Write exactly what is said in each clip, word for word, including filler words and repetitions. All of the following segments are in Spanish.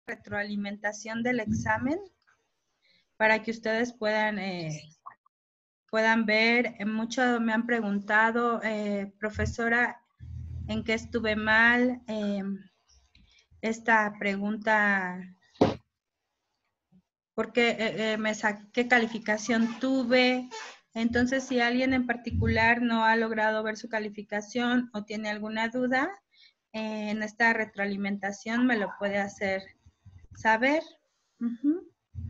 retroalimentación del examen para que ustedes puedan, eh, puedan ver. Mucho me han preguntado, eh, profesora, ¿en qué estuve mal? Eh, esta pregunta, ¿por qué, eh, eh, me saqué, qué calificación tuve? Entonces, si alguien en particular no ha logrado ver su calificación o tiene alguna duda, eh, en esta retroalimentación me lo puede hacer saber. Uh-huh.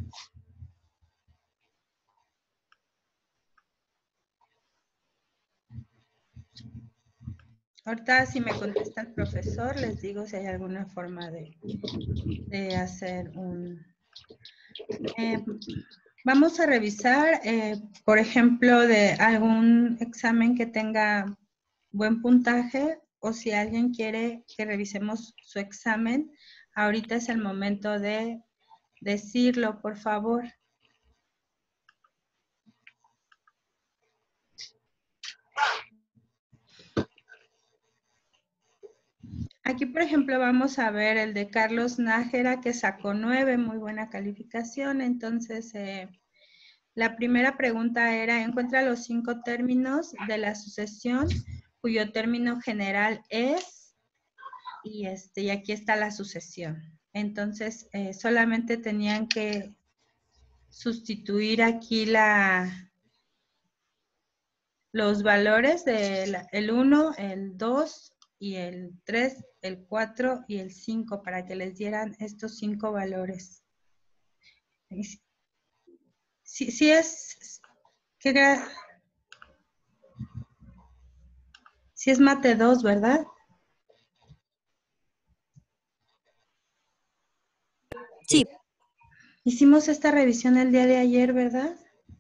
Ahorita si me contesta el profesor, les digo si hay alguna forma de, de hacer un... Eh, vamos a revisar, eh, por ejemplo, de algún examen que tenga buen puntaje, o si alguien quiere que revisemos su examen, ahorita es el momento de decirlo, por favor. Aquí, por ejemplo, vamos a ver el de Carlos Nájera, que sacó nueve, muy buena calificación. Entonces, eh, la primera pregunta era, encuentra los cinco términos de la sucesión, cuyo término general es, y, este, y aquí está la sucesión. Entonces, eh, solamente tenían que sustituir aquí la, los valores del uno, el dos, y el tres, el cuatro y el cinco para que les dieran estos cinco valores. Sí, sí es, ¿qué gra- sí es mate dos, ¿verdad? Sí. Hicimos esta revisión el día de ayer, ¿verdad?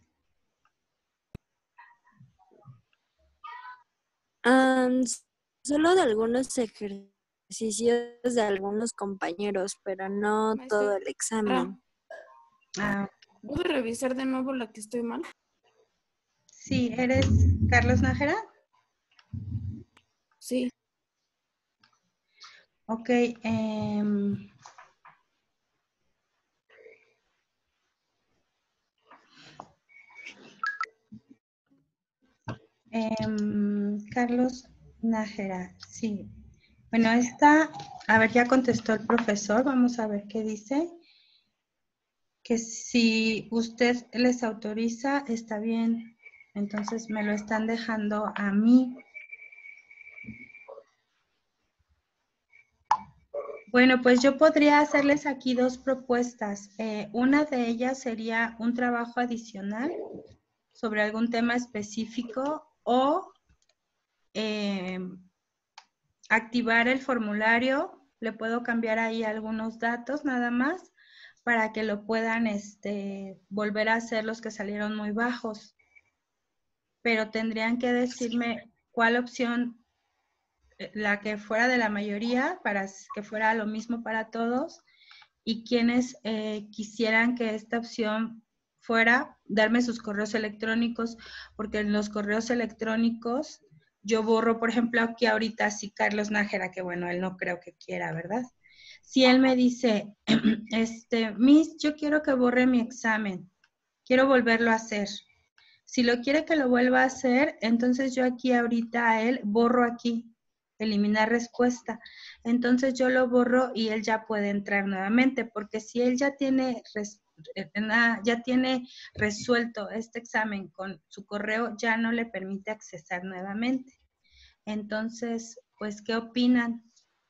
Um, solo de algunos ejercicios de algunos compañeros, pero no Maestra, todo el examen. Ah, ¿puedo revisar de nuevo la que estoy mal? sí, ¿eres Carlos Nájera? Sí. Ok. Eh, eh, Carlos Nájera, sí. Bueno, esta, a ver, ya contestó el profesor, vamos a ver qué dice. Que si usted les autoriza, está bien. Entonces me lo están dejando a mí. Bueno, pues yo podría hacerles aquí dos propuestas. Eh, una de ellas sería un trabajo adicional sobre algún tema específico o eh, activar el formulario. Le puedo cambiar ahí algunos datos nada más para que lo puedan este, volver a hacer los que salieron muy bajos. Pero tendrían que decirme cuál opción, la que fuera de la mayoría, para que fuera lo mismo para todos, y quienes eh, quisieran que esta opción fuera, darme sus correos electrónicos, porque en los correos electrónicos yo borro, por ejemplo, aquí ahorita si Carlos Nájera, que bueno, él no creo que quiera, ¿verdad? Si él me dice, este, Miss, yo quiero que borre mi examen, quiero volverlo a hacer. Si lo quiere que lo vuelva a hacer, entonces yo aquí ahorita a él borro aquí, eliminar respuesta. Entonces yo lo borro y él ya puede entrar nuevamente, porque si él ya tiene, res, ya tiene resuelto este examen con su correo, ya no le permite accesar nuevamente. Entonces, pues, ¿qué opinan?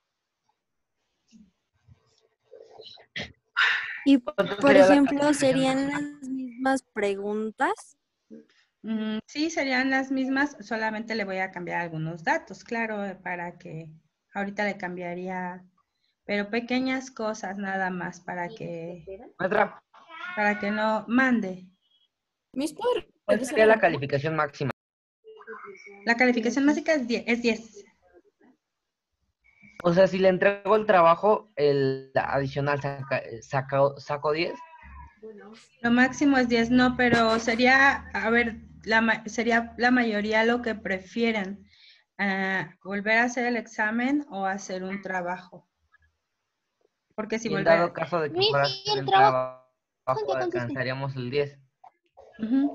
Y, por ejemplo, ¿serían las mismas preguntas? Mm, sí, serían las mismas, solamente le voy a cambiar algunos datos, claro, para que ahorita le cambiaría, pero pequeñas cosas nada más para que, Maestra, para que no mande. ¿Mis ¿puedo ¿cuál revisar sería la algo? calificación máxima? La calificación máxima es diez. Es diez. O sea, si le entrego el trabajo, el adicional saca, saca, saco diez. Lo máximo es diez, no, pero sería, a ver, la, sería la mayoría lo que prefieran, uh, volver a hacer el examen o hacer un trabajo. Porque si Y en volver... dado caso de que Miss, fuera a ¿y hacer el el trabajo trabajo, en qué consiste? alcanzaríamos el diez. Ujú.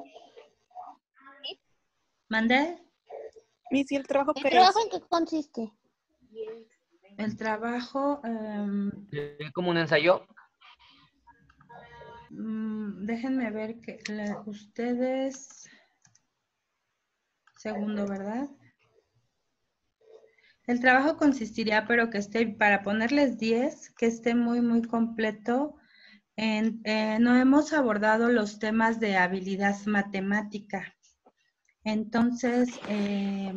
¿Mandé? Miss, ¿y el trabajo ¿El qué trabajo es? en qué consiste? El trabajo... em, ¿Es como un ensayo? mm, déjenme ver que la- ustedes... Segundo, ¿verdad? El trabajo consistiría, pero que esté, para ponerles diez, que esté muy, muy completo. En, eh, no hemos abordado los temas de habilidad matemática. Entonces, eh,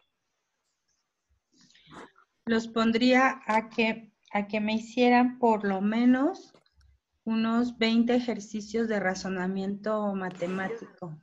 los pondría a que, a que me hicieran por lo menos unos veinte ejercicios de razonamiento matemático.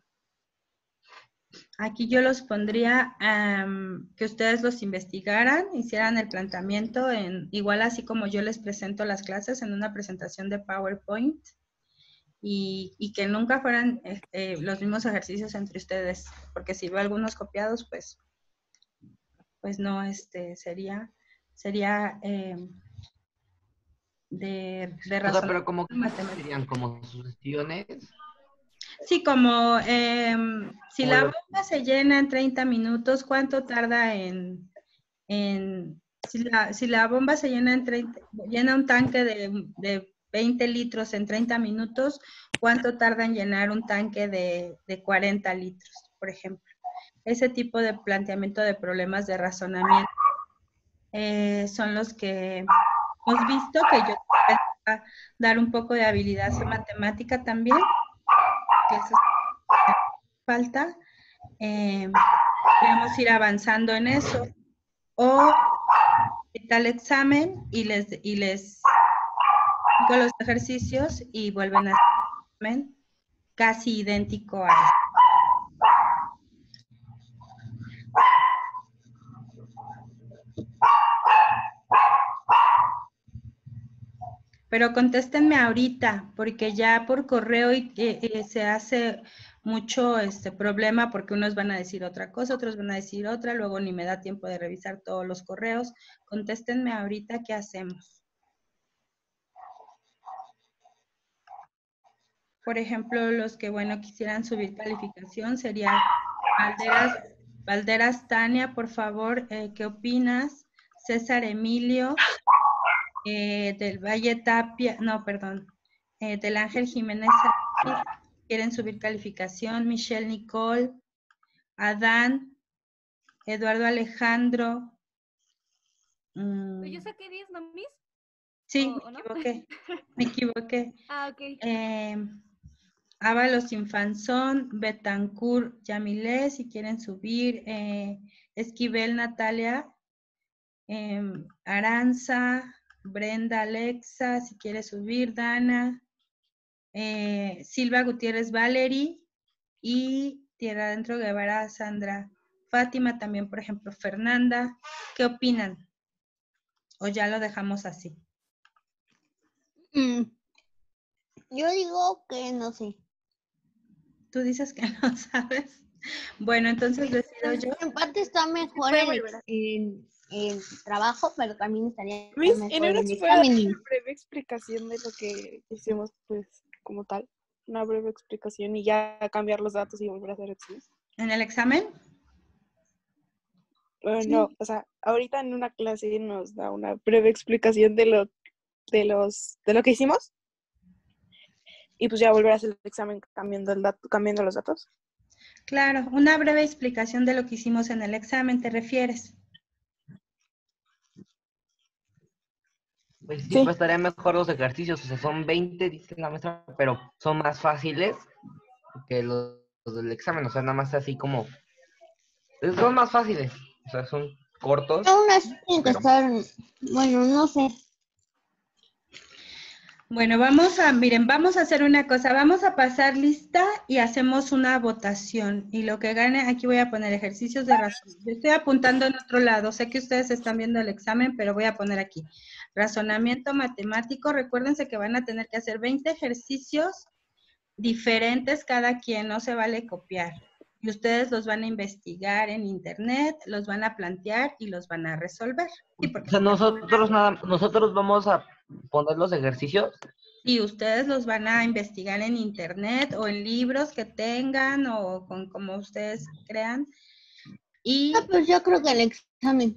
Aquí yo los pondría um, que ustedes los investigaran, hicieran el planteamiento, en, igual así como yo les presento las clases en una presentación de PowerPoint y, y que nunca fueran eh, eh, los mismos ejercicios entre ustedes, porque si veo algunos copiados, pues, pues no, este, sería, sería eh, de, de O sea, razonamiento pero como que matemático. serían como sugestiones. Sí, como em, si Como la lo- bomba se llena en treinta minutos, ¿cuánto tarda en, en si la, si la bomba se llena en treinta, llena un tanque de, de veinte litros en treinta minutos, ¿cuánto tarda en llenar un tanque de, de cuarenta litros, por ejemplo? Ese tipo de planteamiento de problemas de razonamiento eh, son los que hemos visto, que yo voy a dar un poco de habilidad matemática también, que eso falta. Eh, podemos ir avanzando en eso. O tal examen y les, y les digo los ejercicios y vuelven a hacer el examen casi idéntico a este. Pero contéstenme ahorita, porque ya por correo y, eh, eh, se hace mucho este problema porque unos van a decir otra cosa, otros van a decir otra, luego ni me da tiempo de revisar todos los correos. Contéstenme ahorita qué hacemos. Por ejemplo, los que, bueno, quisieran subir calificación sería Valderas, Valderas Tania, por favor, eh, ¿qué opinas? César Emilio, eh, del Valle Tapia, no, perdón, eh, del Ángel Jiménez, quieren subir calificación, Michelle Nicole, Adán, Eduardo Alejandro. mm, Yo saqué diez, ¿no, Miss? sí, ¿O- o me no? equivoqué, me equivoqué. Ah, ok. Eh, Ábalos Infanzón, Betancourt, Yamilé, si quieren subir, eh, Esquivel Natalia, eh, Aranza, Brenda Alexa, si quiere subir, Dana, eh, Silva Gutiérrez Valerie y Tierra Adentro Guevara Sandra. Fátima también, por ejemplo, Fernanda. ¿Qué opinan? ¿O ya lo dejamos así? Mm, yo digo que no sé. Tú dices que no sabes. Bueno, entonces decido yo. En parte está mejor Puede el, volver. ex- el- el trabajo, pero también estaría Miss, ¿y mejor no el nos puede dar examen. una breve explicación de lo que hicimos, pues, como tal? Una breve explicación y ya cambiar los datos y volver a hacer exámenes. ¿En el examen? Bueno, Sí. no, o sea, ahorita en una clase nos da una breve explicación de lo, de los, de lo que hicimos. Y pues ya volver a hacer el examen cambiando el dato, cambiando los datos. Claro, una breve explicación de lo que hicimos en el examen, ¿te refieres? Pues sí, Sí. pues estaría mejor los ejercicios. O sea, son veinte, dice la maestra, pero son más fáciles que los, los del examen. O sea, nada más así como... Son más fáciles. O sea, son cortos. Aún así tienen que pero- estar, bueno, no sé. Bueno, vamos a, miren, vamos a hacer una cosa, vamos a pasar lista y hacemos una votación. Y lo que gane, aquí voy a poner ejercicios de razón. Yo estoy apuntando en otro lado, sé que ustedes están viendo el examen, pero voy a poner aquí. Razonamiento matemático, recuérdense que van a tener que hacer veinte ejercicios diferentes cada quien, no se vale copiar. Y ustedes los van a investigar en internet, los van a plantear y los van a resolver. Sí, O porque sea, nosotros nada, nosotros vamos a poner los ejercicios. Sí, ustedes los van a investigar en internet o en libros que tengan o con como ustedes crean. Y Ah, pues yo creo que el examen.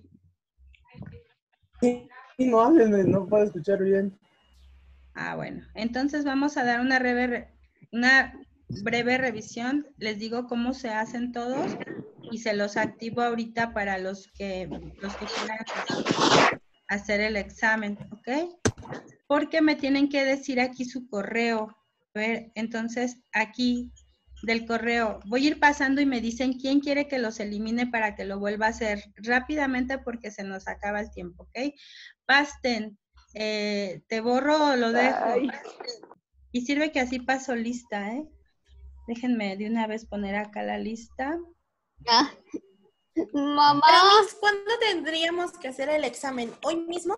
Sí, no hablen, no puedo escuchar bien. Ah, bueno. Entonces vamos a dar una breve, una breve revisión. Les digo cómo se hacen todos y se los activo ahorita para los que, los que quieran hacer el examen, ¿ok? Porque me tienen que decir aquí su correo. A ver, entonces aquí del correo voy a ir pasando y me dicen quién quiere que los elimine para que lo vuelva a hacer rápidamente porque se nos acaba el tiempo, ¿ok? Pasten. Eh, te borro o lo dejo. Ay. Y sirve que así paso lista, ¿eh? Déjenme de una vez poner acá la lista. Ah. Mamá. Pero, Miss, ¿cuándo tendríamos que hacer el examen? ¿Hoy mismo?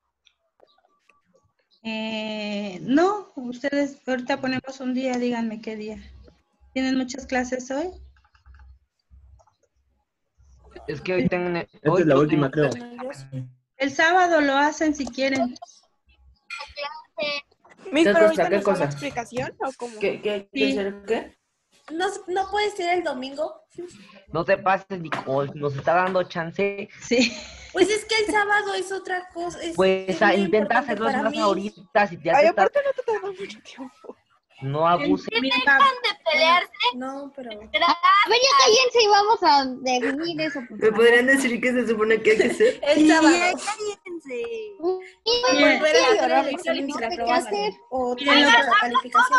Eh, no, ustedes ahorita ponemos un día, díganme qué día. ¿Tienen muchas clases hoy? Es que hoy tengo... Esta hoy es la tengo- última, creo. Bueno, yo sí. El sábado lo hacen si quieren. Miss, ¿Qué ¿pero cosa? ahorita ¿Qué nos da cosa? la explicación o cómo? ¿Qué, qué, Sí. qué, hacer qué? ¿No, ¿No puede ser el domingo? No te pases, Nicole, nos está dando chance. Sí. Pues es que el sábado es otra cosa. Es, Pues es a, muy intenta importante hacerlos para más mí. ahorita. Si ya Ay, te está... aparte no te toma mucho tiempo. No abuses. Bien, Pab- No, pero... A ver, ya cállense y vamos a definir eso. por ¿Me favor. podrían decir qué se supone que hay que hacer? El sábado. Cállense. Sí, Bien. Volver a hacer el Rafael, examen no para sé qué aprobar. hacer. O Miren, tener lo- la calificación.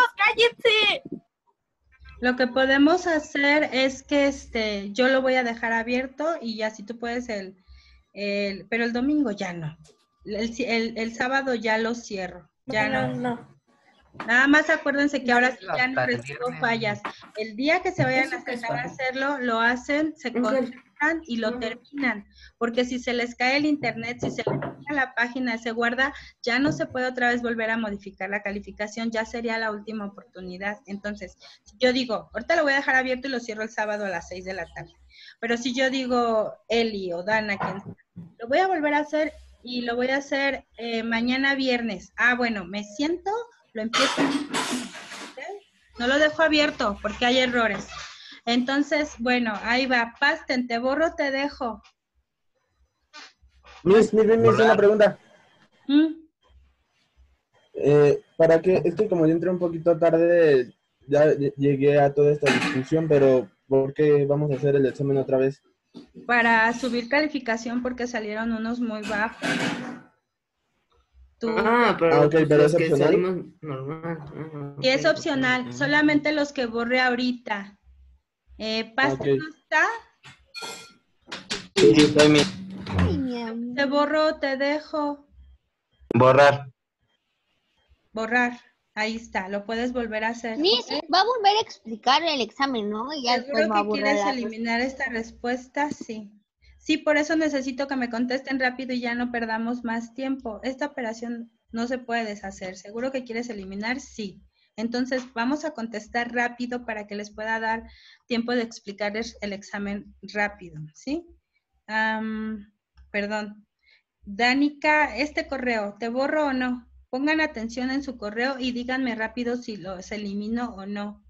Lo que podemos hacer es que este, yo lo voy a dejar abierto y ya si tú puedes el, el pero el domingo ya no. El, el- el sábado ya lo cierro. Ya No, no. no. Nada más acuérdense que ahora sí ya no Hasta el recibo viernes. fallas. El día que se vayan a ¿Eso qué es, sentar a papi? hacerlo, lo hacen, se Ángel. concentran y lo Ajá. terminan. Porque si se les cae el internet, si se les cae la página, se guarda, ya no se puede otra vez volver a modificar la calificación, ya sería la última oportunidad. Entonces, si yo digo, ahorita lo voy a dejar abierto y lo cierro el sábado a las seis de la tarde. Pero si yo digo, Eli o Dana, quien sea, lo voy a volver a hacer y lo voy a hacer eh, mañana viernes. Ah, bueno, me siento, lo empiezo. ¿Ok? No lo dejo abierto porque hay errores. Entonces, bueno, ahí va. Pasten, te borro, te dejo. Miss, Miss, Miss, Miss, una pregunta. ¿Mm? Eh, ¿para qué? Es que como yo entré un poquito tarde, ya ll- llegué a toda esta discusión, pero ¿por qué vamos a hacer el examen otra vez? Para subir calificación porque salieron unos muy bajos. Tú, Ah, pero, Ah, ok, pues, pero los ¿es que opcional? salimos normal. Ah, y es ok, opcional, ok. solamente los que borré ahorita. Eh, Pasten Ok. no está, Sí, sí, estoy bien. Ay, mi amor. te borro, te dejo. Borrar. Borrar. Ahí está, lo puedes volver a hacer. Miss, ¿ok? va a volver a explicar el examen, ¿no? Y ya después ¿Seguro va a que borrar quieres la eliminar esta respuesta? Sí. Sí, por eso necesito que me contesten rápido y ya no perdamos más tiempo. Esta operación no se puede deshacer. ¿Seguro que quieres eliminar? Sí. Entonces, vamos a contestar rápido para que les pueda dar tiempo de explicarles el examen rápido, ¿sí? Am, perdón. Danica, este correo, ¿te borro o no? Pongan atención en su correo y díganme rápido si los elimino o no.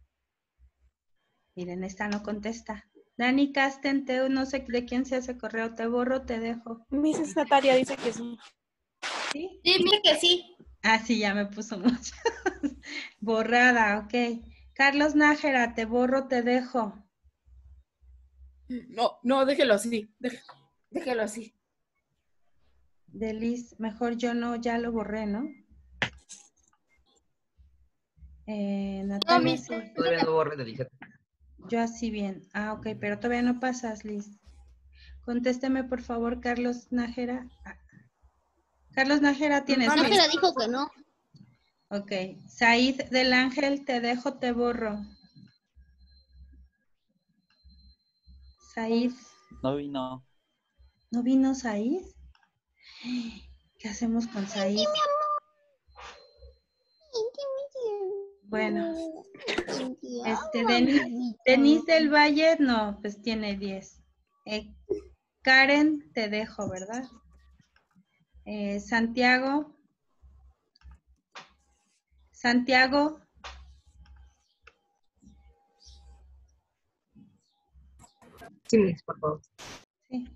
Miren, esta no contesta. Dani Casten, te- no sé de quién sea ese correo, te borro, te dejo. Miss Natalia dice que sí. ¿Sí? Dime que sí. Ah, sí, ya me puso mucho. Borrada, ok. Carlos Nájera, te borro, te dejo. No, no, déjelo así. Déjelo, déjelo así. Delis, mejor yo no, ya lo borré, ¿no? Eh, Natalia, mi- sí. Todavía no borres de Lisette. Yo así bien. Ah, ok, pero todavía no pasas, Liz. Contésteme, por favor, Carlos Nájera. Ah. Carlos Nájera, ¿tienes? No, Miss? pero dijo que no. Ok. Said del Ángel, te dejo, te borro. Said. No vino. ¿No vino Said? ¿Qué hacemos con Said? Bueno, este, Denis, Denis del Valle, no, pues tiene diez. Eh, Karen, te dejo, ¿verdad? Eh, Santiago, Santiago. Sí, Miss, por favor. Sí.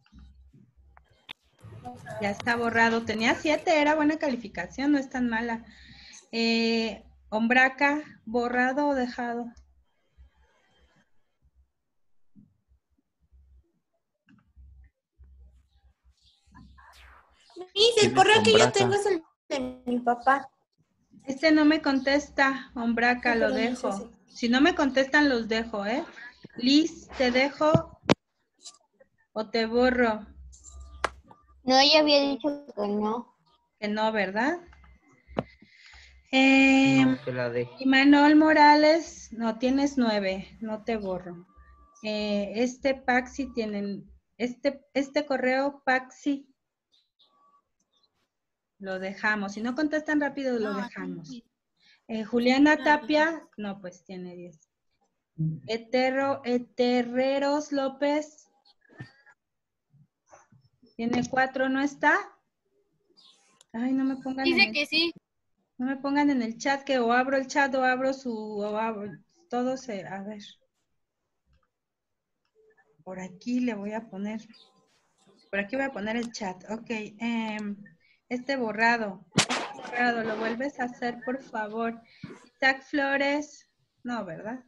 Ya está borrado. Tenía siete, era buena calificación, no es tan mala. Eh, Ombraca, ¿borrado o dejado? Miss, el correo que yo tengo es el de mi papá. Este no me contesta, Ombraca, Sí, lo pero no sé dejo. Si no me contestan, los dejo, ¿eh? Liz, ¿te dejo o te borro? No, ya había dicho que no. Que no, ¿verdad? Eh, No, que la deje. Imanol Morales, no, tienes nueve, no te borro. Eh, este Paxi tienen, este, este correo Paxi, lo dejamos. Si no contestan rápido, lo dejamos. Eh, Juliana Tapia, no, pues tiene diez. Eterro, Eterreros López, tiene cuatro, ¿no está? Ay, no me pongan en Dice el, que sí. no me pongan en el chat que o abro el chat o abro su, o abro, todo se, a ver. Por aquí le voy a poner, por aquí voy a poner el chat. Ok, em, este borrado, este borrado, ¿lo vuelves a hacer, por favor? Isaac Flores, no, ¿verdad?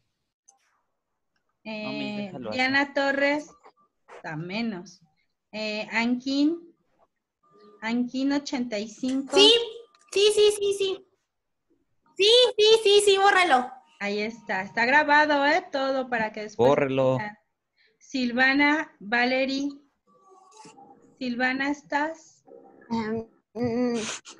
Eh, déjalo así. Diana Torres, está menos. Eh, Ankin, Ankin ochenta y cinco. Sí, sí, sí, sí, sí. Sí, sí, sí, sí, bórralo. Ahí está, está grabado, ¿eh? Todo para que después... Bórrelo. Silvana, Valerie. Silvana, ¿estás? Um, mm,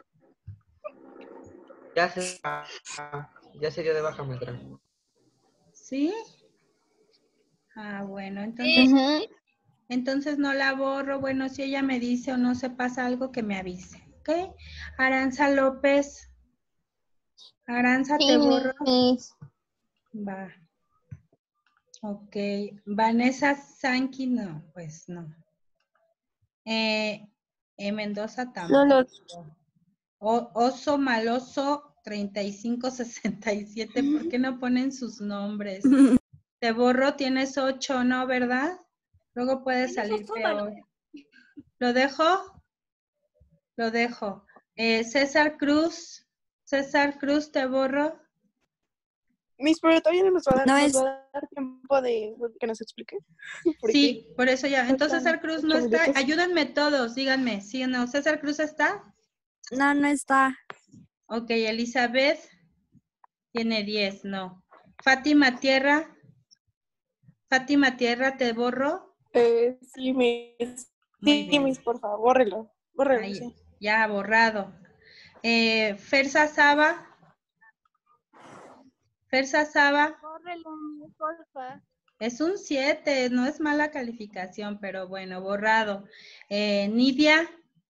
Ya se, ya se dio de baja, maestra. ¿Sí? Ah, bueno, entonces, ujú. entonces no la borro. Bueno, si ella me dice o no se pasa algo, que me avise, ¿ok? Aranza López. Aranza, Sí, ¿te borro? Miss. Va. Ok. Vanessa Sanki, no, pues no. Eh, eh, Mendoza tampoco. No, no. O- Oso Maloso treinta y cinco sesenta y siete, ¿por qué no ponen sus nombres? Te borro, tienes ocho, ¿no? ¿Verdad? Luego puede salir peor. ¿Lo dejo? Lo dejo. Eh, César Cruz. César Cruz, te borro. Miss, pero todavía no nos va a dar, No nos es- va a dar tiempo de que nos explique. Porque Sí, por eso ya. Entonces faltan César Cruz no ocho está. minutos. Ayúdenme todos, díganme, ¿sí o no? ¿César Cruz está? No, no está. Ok, Elizabeth tiene diez, no. Fátima Tierra. Fátima Tierra, te borro. Eh, sí, Miss. Muy Sí, bien. Miss, por favor, bórrelo. Bórrelo, Ahí, sí. ya borrado. Eh, Fersa Saba. Fersa Saba. Córrelo, porfa. Es un siete, no es mala calificación, pero bueno, borrado. Eh, Nidia.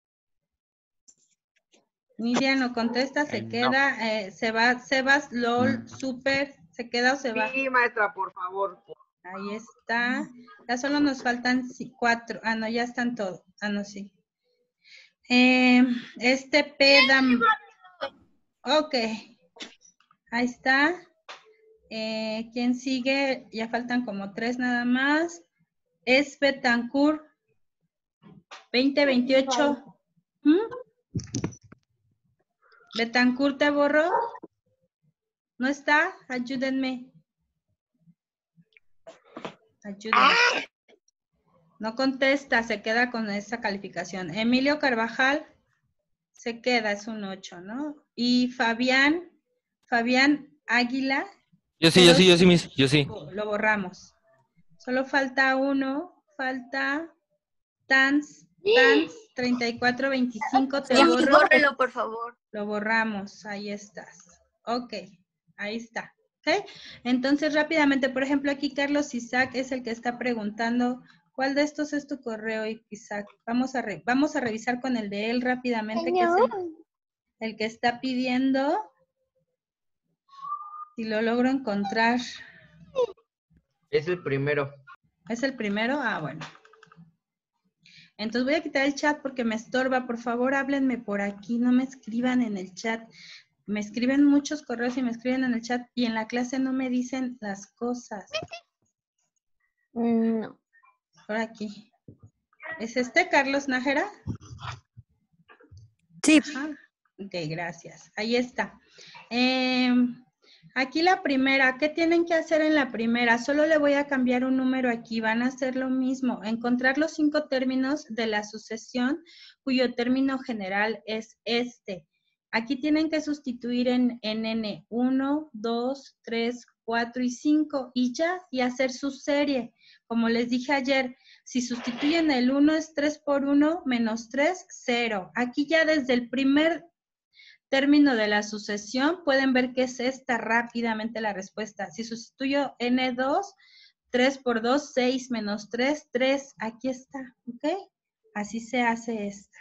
Nidia no contesta, se Eh, no. queda. Eh, se va, Sebas, LOL, Super, ¿se queda o se va? Sí, maestra, por favor. Ahí está. Ya solo nos faltan ci- cuatro. Ah, no, ya están todos. Ah, no, sí. Eh, este Pedam. Ok. Ahí está. Eh, ¿quién sigue? Ya faltan como tres nada más. Es Betancourt. veinte veintiocho. ¿Mm? Betancourt, ¿te borró? ¿No está? Ayúdenme. Ayúdenme. No contesta, se queda con esa calificación. Emilio Carvajal se queda, es un ocho, ¿no? Y Fabián, Fabián Águila. Yo sí, yo sí, yo sí, Miss. Yo sí. Lo borramos. Solo falta uno, falta Tans, Tans treinta y cuatro veinticinco, te Sí, borro. bórrelo, por favor. Lo borramos, ahí estás. Ok, ahí está. ¿Ok? Entonces, rápidamente, por ejemplo, aquí Carlos Isaac es el que está preguntando, ¿cuál de estos es tu correo, Isaac? Vamos a, re- vamos a revisar con el de él rápidamente, que es el, el que está pidiendo. Si lo logro encontrar. Es el primero. ¿Es el primero? Ah, bueno. Entonces voy a quitar el chat porque me estorba. Por favor, háblenme por aquí, no me escriban en el chat. me escriben muchos correos y me escriben en el chat y en la clase no me dicen las cosas. Mm, No. Por aquí. ¿Es este Carlos Nájera? Sí. Ajá. Ok, gracias. Ahí está. Eh, aquí la primera, ¿qué tienen que hacer en la primera? Solo le voy a cambiar un número aquí, van a hacer lo mismo. Encontrar los cinco términos de la sucesión cuyo término general es este. Aquí tienen que sustituir en, en N uno, dos, tres, cuatro y cinco y ya, y hacer su serie. Como les dije ayer, si sustituyen el uno es tres por uno menos tres, cero. Aquí ya desde el primer término de la sucesión pueden ver que es esta rápidamente la respuesta. Si sustituyo N dos, tres por dos, seis menos tres, tres. Aquí está, ¿ok? Así se hace esta.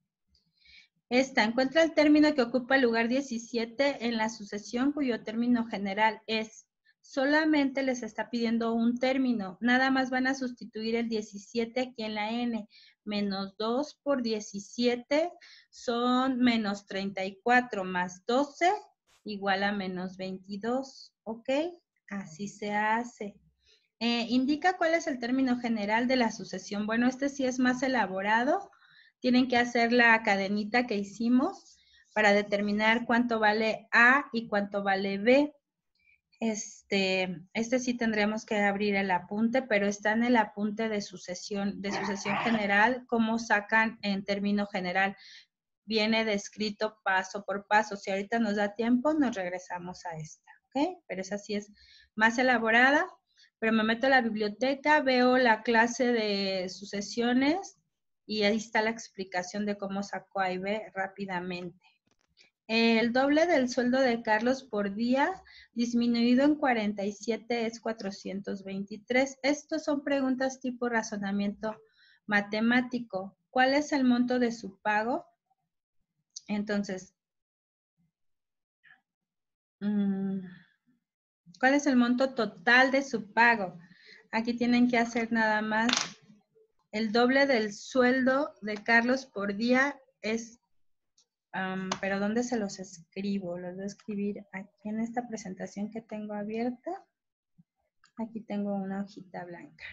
Esta, encuentra el término que ocupa el lugar diecisiete en la sucesión cuyo término general es. Solamente les está pidiendo un término. Nada más van a sustituir el diecisiete aquí en la N. Menos dos por diecisiete son menos treinta y cuatro más doce igual a menos veintidós. ¿Ok? Así se hace. Eh, indica cuál es el término general de la sucesión. Bueno, este sí es más elaborado. Tienen que hacer la cadenita que hicimos para determinar cuánto vale A y cuánto vale B. Este, este sí tendremos que abrir el apunte, pero está en el apunte de sucesión, de sucesión general, cómo sacan en término general. Viene descrito paso por paso. Si ahorita nos da tiempo, nos regresamos a esta, ¿ok? Pero esa sí es más elaborada, pero me meto a la biblioteca, veo la clase de sucesiones y ahí está la explicación de cómo sacó A y B rápidamente. El doble del sueldo de Carlos por día disminuido en cuarenta y siete es cuatrocientos veintitrés. Estos son preguntas tipo razonamiento matemático. ¿Cuál es el monto de su pago? Entonces, ¿cuál es el monto total de su pago? Aquí tienen que hacer nada más el doble del sueldo de Carlos por día es, um, pero ¿dónde se los escribo? Los voy a escribir aquí en esta presentación que tengo abierta. Aquí tengo una hojita blanca.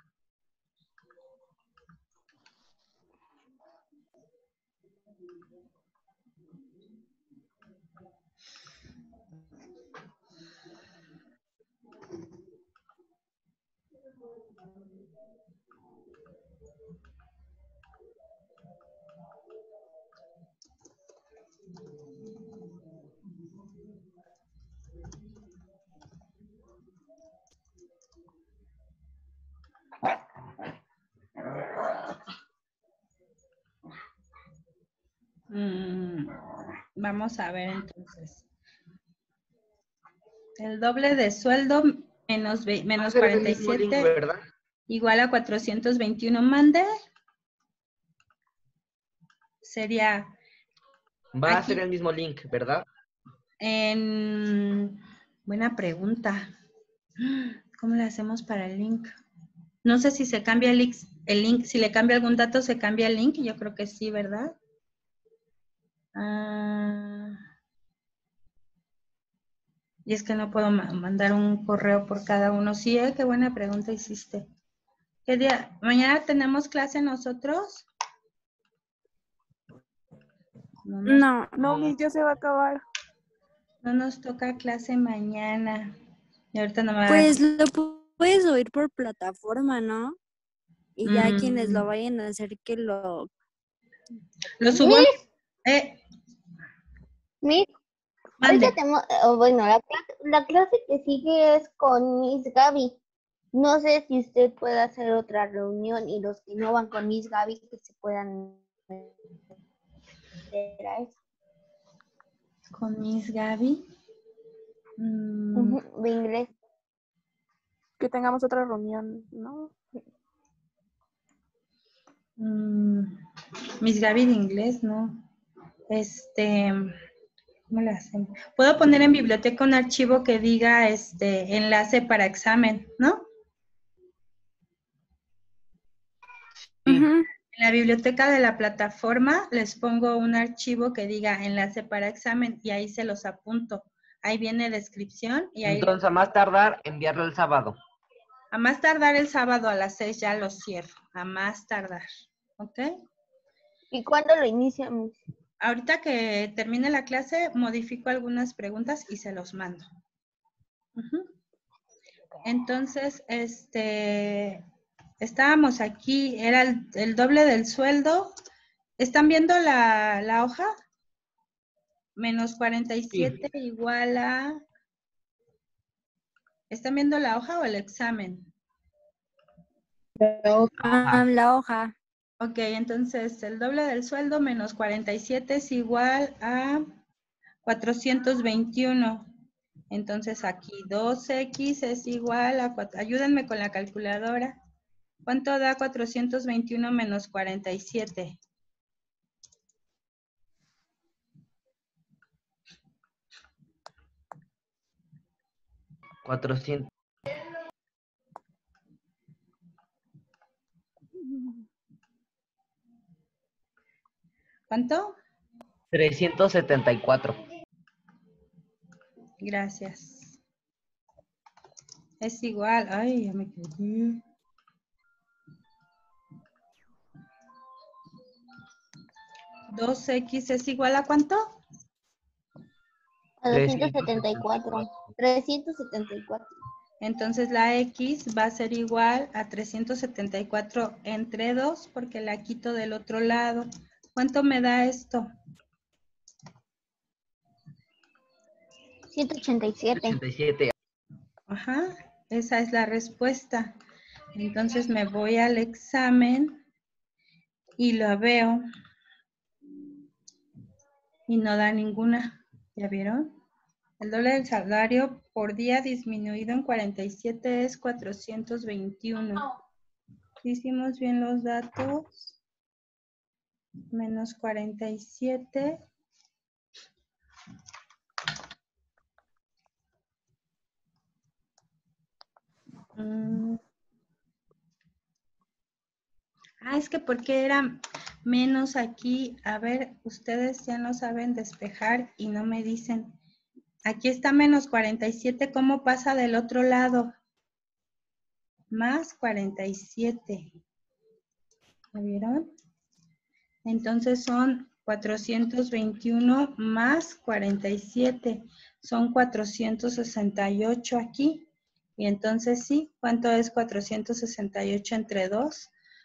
Mm, vamos a ver entonces. El doble de sueldo menos, menos cuarenta y siete link, ¿verdad? igual a cuatrocientos veintiuno. Mande. Sería... Va aquí, a ser el mismo link, ¿verdad? En... Buena pregunta. ¿Cómo le hacemos para el link? No sé si se cambia el link, el link, si le cambia algún dato, se cambia el link. Yo creo que sí, ¿verdad? Ah, y es que no puedo ma mandar un correo por cada uno. Sí, ¿eh? Qué buena pregunta hiciste. ¿Qué día? ¿Mañana tenemos clase nosotros? No, nos, No, No, mi ya se va a acabar. no nos toca clase mañana. Y ahorita no me va a... pues lo pu- puedes oír por plataforma, ¿no? Y ya Mm. quienes lo vayan a hacer que lo... Lo subo. Miss, Eh, Miss, mande. ahorita tenemos, oh, bueno, la, clase- la clase que sigue es con Miss Gaby. No sé si usted puede hacer otra reunión y los que no van con Miss Gaby que se puedan meter a eso. Con Miss Gaby. Mm, Ujú, de inglés. Que tengamos otra reunión, ¿no? mm, Miss Gaby de inglés, ¿no? Este, ¿cómo le hacemos? Puedo poner en biblioteca un archivo que diga este enlace para examen, ¿no? Sí. Ujú. En la biblioteca de la plataforma les pongo un archivo que diga enlace para examen y ahí se los apunto. Ahí viene descripción y ahí... Entonces, a más tardar, enviarlo el sábado. A más tardar el sábado a las seis ya lo cierro. A más tardar. ¿Ok? ¿Y cuándo lo iniciamos? Ahorita que termine la clase, modifico algunas preguntas y se los mando. Uh-huh. Entonces, este, estábamos aquí, era el, el doble del sueldo. ¿Están viendo la, la hoja? Menos cuarenta y siete sí. Igual a... ¿Están viendo la hoja o el examen? La hoja. Ah, la hoja. Ok, entonces el doble del sueldo menos cuarenta y siete es igual a cuatrocientos veintiuno. Entonces aquí dos equis es igual a... Ayúdenme con la calculadora. ¿Cuánto da cuatrocientos veintiuno menos cuarenta y siete? cuatrocientos. ¿Cuánto? trescientos setenta y cuatro. Gracias. Es igual. Ay, ya me equivoqué. dos equis es igual a ¿cuánto? A doscientos setenta y cuatro. trescientos setenta y cuatro. Entonces la X va a ser igual a trescientos setenta y cuatro entre dos porque la quito del otro lado. ¿Cuánto me da esto? ciento ochenta y siete. ochenta y siete. Ajá, esa es la respuesta. Entonces me voy al examen y lo veo. Y no da ninguna. ¿Ya vieron? El doble del salario por día disminuido en cuarenta y siete es cuatrocientos veintiuno. Hicimos bien los datos. Menos cuarenta y siete. Mm. Ah, es que porque era menos aquí. A ver, ustedes ya no saben despejar y no me dicen. Aquí está menos cuarenta y siete. ¿Cómo pasa del otro lado? Más cuarenta y siete. ¿Ya vieron? Entonces son cuatrocientos veintiuno más cuarenta y siete. Son cuatrocientos sesenta y ocho aquí. Y entonces sí, ¿cuánto es cuatrocientos sesenta y ocho entre dos?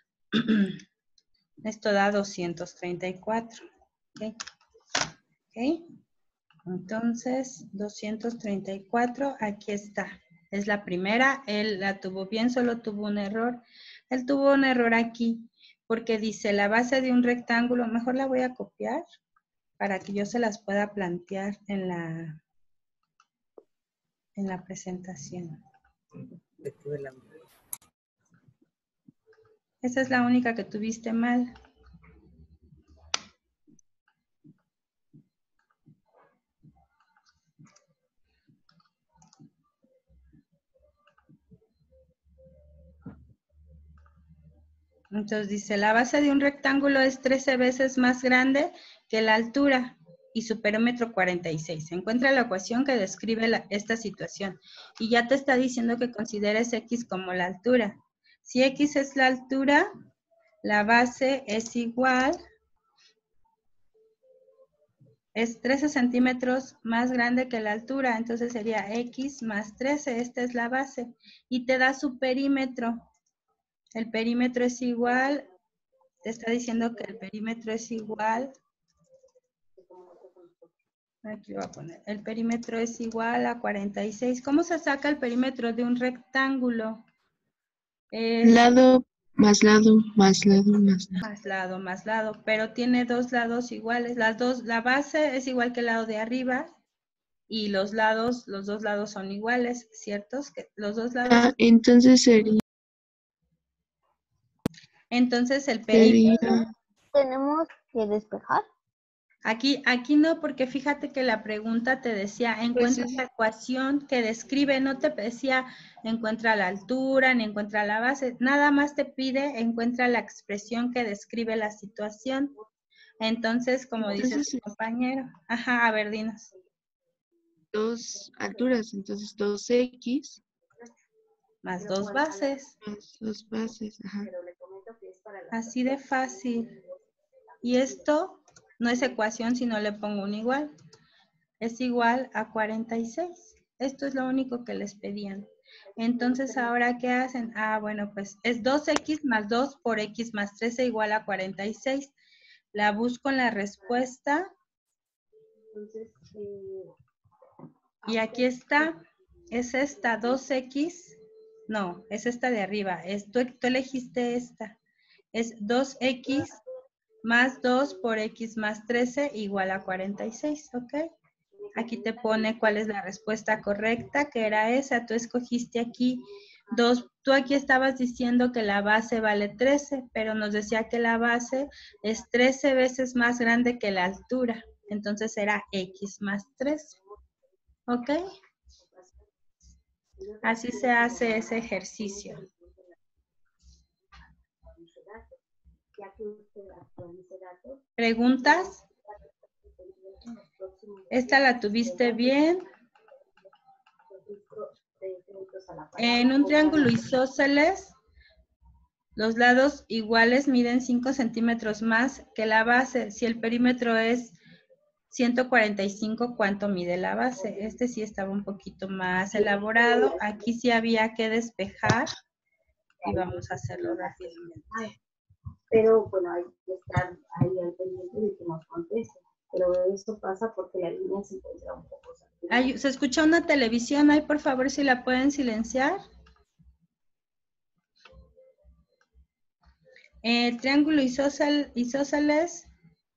Esto da doscientos treinta y cuatro. ¿Okay? ¿Ok? Entonces, doscientos treinta y cuatro, aquí está. Es la primera, él la tuvo bien, solo tuvo un error. Él tuvo un error aquí, porque dice la base de un rectángulo, mejor la voy a copiar para que yo se las pueda plantear en la, en la presentación. Esa es la única que tuviste mal. Entonces dice, la base de un rectángulo es trece veces más grande que la altura y su perímetro cuarenta y seis. Se encuentra la ecuación que describe la, esta situación y ya te está diciendo que consideres X como la altura. Si X es la altura, la base es igual, es trece centímetros más grande que la altura, entonces sería X más trece, esta es la base, y te da su perímetro. El perímetro es igual, te está diciendo que el perímetro es igual, aquí lo voy a poner, el perímetro es igual a cuarenta y seis. ¿Cómo se saca el perímetro de un rectángulo? Es lado más lado, más lado, más lado. Más lado, más lado, pero tiene dos lados iguales. Las dos, la base es igual que el lado de arriba y los lados, los dos lados son iguales, ¿ciertos? Que los dos lados. Ah, entonces sería. Entonces el perímetro. ¿Tenemos que despejar? Aquí, aquí no, porque fíjate que la pregunta te decía, encuentra Pues es- la ecuación que describe, no te decía encuentra la altura, ni encuentra la base, nada más te pide encuentra la expresión que describe la situación. Entonces, como dice Entonces, su es compañero, ajá, a ver, dinos. dos alturas, entonces dos x Más dos bases, más dos bases, ajá. así de fácil. Y esto no es ecuación si no le pongo un igual. Es igual a cuarenta y seis. Esto es lo único que les pedían. Entonces, ¿ahora qué hacen? Ah, bueno, pues es dos x más dos por x más trece igual a cuarenta y seis. La busco en la respuesta. Y aquí está. Es esta, dos x. No, es esta de arriba. Es, tú, tú elegiste esta. Es dos x más dos por x más trece igual a cuarenta y seis, ¿ok? Aquí te pone cuál es la respuesta correcta, que era esa. Tú escogiste aquí dos. Tú aquí estabas diciendo que la base vale trece, pero nos decía que la base es trece veces más grande que la altura. Entonces era x más trece. ¿Ok? Así se hace ese ejercicio. ¿Preguntas? ¿Esta la tuviste bien? En un triángulo isósceles, los lados iguales miden cinco centímetros más que la base. Si el perímetro es ciento cuarenta y cinco, ¿cuánto mide la base? Este sí estaba un poquito más elaborado. Aquí sí había que despejar y vamos a hacerlo rápidamente. Pero bueno, hay que estar ahí al pendiente de que nos conteste. Pero eso pasa porque la línea se encuentra un poco saturada. Ay, se escucha una televisión ahí, por favor, si la pueden silenciar. El triángulo isósceles, isósceles,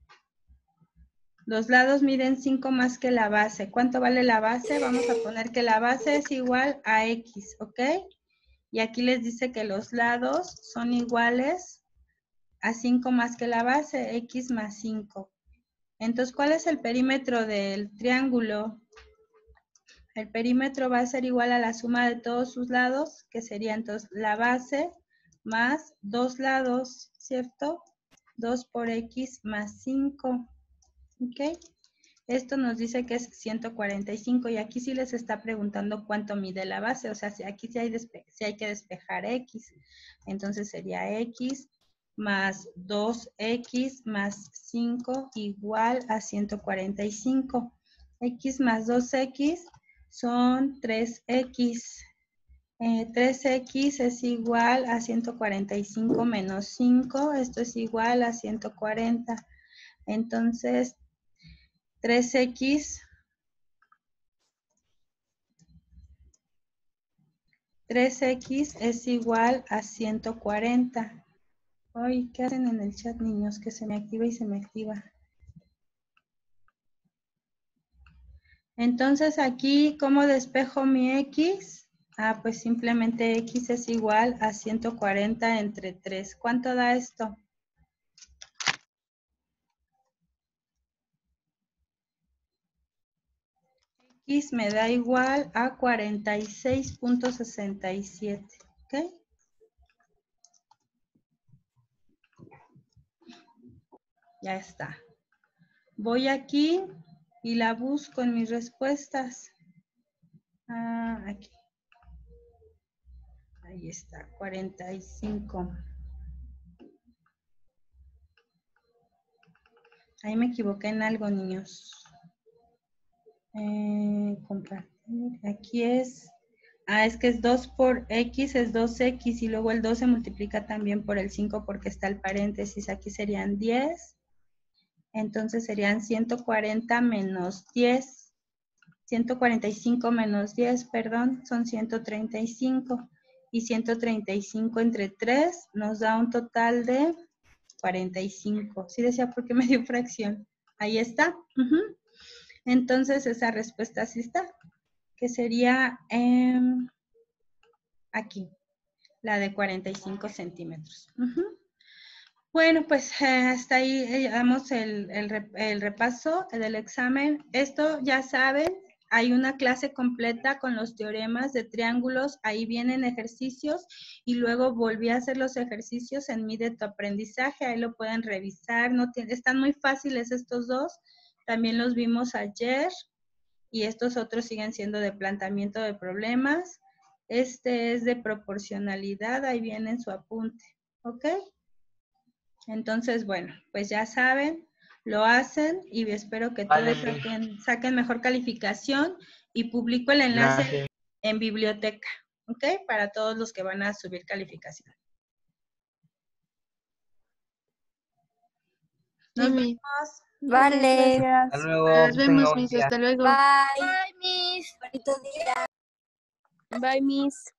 los lados miden cinco más que la base. ¿Cuánto vale la base? Vamos a poner que la base es igual a X, ¿ok? Y aquí les dice que los lados son iguales a cinco más que la base, X más cinco. Entonces, ¿cuál es el perímetro del triángulo? El perímetro va a ser igual a la suma de todos sus lados, que sería entonces la base más dos lados, ¿cierto? dos por X más cinco. ¿Ok? Esto nos dice que es ciento cuarenta y cinco y aquí sí les está preguntando cuánto mide la base. O sea, si aquí sí hay, sí hay que despejar X. Entonces sería X más dos X más cinco igual a ciento cuarenta y cinco. X más dos X son tres X. Eh, tres X es igual a ciento cuarenta y cinco menos cinco. Esto es igual a ciento cuarenta. Entonces, tres X, tres X es igual a ciento cuarenta. Ay, ¿qué hacen en el chat, niños? Que se me activa y se me activa. Entonces, aquí, ¿cómo despejo mi X? Ah, pues simplemente X es igual a ciento cuarenta entre tres. ¿Cuánto da esto? X me da igual a cuarenta y seis punto sesenta y siete. ¿Ok? Ya está. Voy aquí y la busco en mis respuestas. Ah, aquí. Ahí está, cuarenta y cinco. Ahí me equivoqué en algo, niños. Eh, compartir. Aquí es... Ah, es que es dos por X, es dos X y luego el dos se multiplica también por el cinco porque está el paréntesis. Aquí serían diez. Entonces serían ciento cuarenta menos diez. ciento cuarenta y cinco menos diez, perdón, son ciento treinta y cinco. Y ciento treinta y cinco entre tres nos da un total de cuarenta y cinco. Sí decía porque me dio fracción. Ahí está. Uh-huh. Entonces esa respuesta sí está. Que sería eh, aquí, la de cuarenta y cinco centímetros. Uh-huh. Bueno, pues eh, hasta ahí eh, damos el, el, re- el repaso del examen. Esto ya saben, hay una clase completa con los teoremas de triángulos, ahí vienen ejercicios y luego volví a hacer los ejercicios en Mide tu aprendizaje, ahí lo pueden revisar, no tiene- están muy fáciles estos dos, también los vimos ayer y estos otros siguen siendo de planteamiento de problemas. Este es de proporcionalidad, ahí viene en su apunte, ¿ok? Entonces, bueno, pues ya saben, lo hacen y espero que Vale, todos Miss. saquen, saquen mejor calificación y publico el enlace Gracias. en biblioteca, ¿ok? Para todos los que van a subir calificación. Nos Sí, vemos. Miss. Vale. Hasta luego. Nos que tenga vemos, buen Miss. día. Hasta luego. Bye. Bye, Miss. Bonito día. Bye, Miss.